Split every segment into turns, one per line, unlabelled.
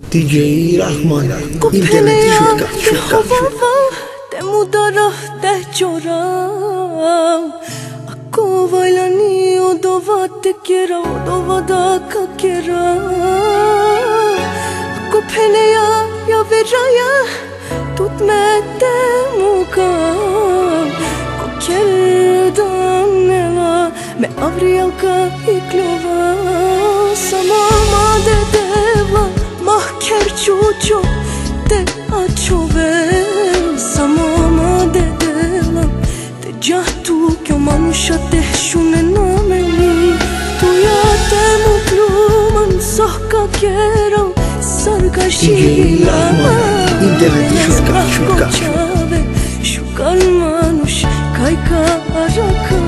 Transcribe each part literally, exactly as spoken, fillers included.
D J Rahman internet शुक्का शुक्का शुक्का
te mudara te chora ako vailani odova te kera odova da ka kera ako pheneya ya veraya tut me te muka ko kerdanela me avriya ka iklova sama ma de deva mahker chucho te achove samama de dela te jahtu kyo manusha te shune nameni tu ya te mukluman sahka kera sargashila
internet şurka şurka
shukal manush kaika araka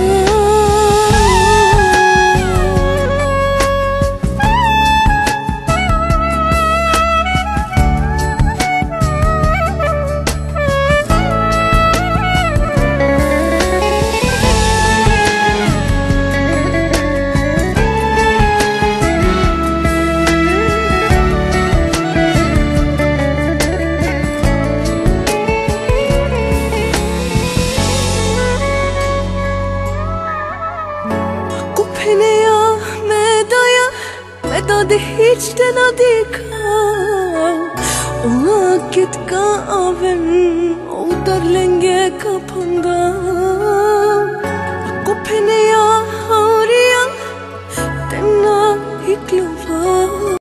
de hiç de na dekha ola kit ka aven o dar lenge kapanda ko phene ya hauriya tenna hiklova